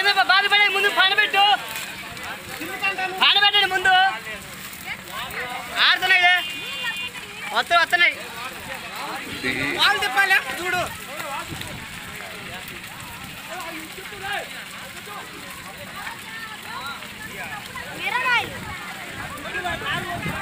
బాధపడే ముందు పానబెట్టు పానబెట్టండి ముందు ఆడుతున్నాయి వస్తున్నాయి వాళ్ళు తిప్పాలి చూడు मेरा भाई